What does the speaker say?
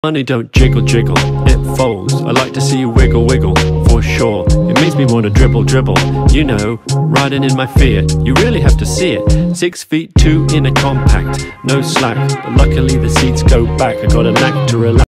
Money don't jiggle jiggle, it folds. I like to see you wiggle wiggle, for sure. It makes me want to dribble dribble, you know, riding in my Fiat. You really have to see it. 6'2" in a compact, no slack, but luckily the seats go back. I got a knack to relax.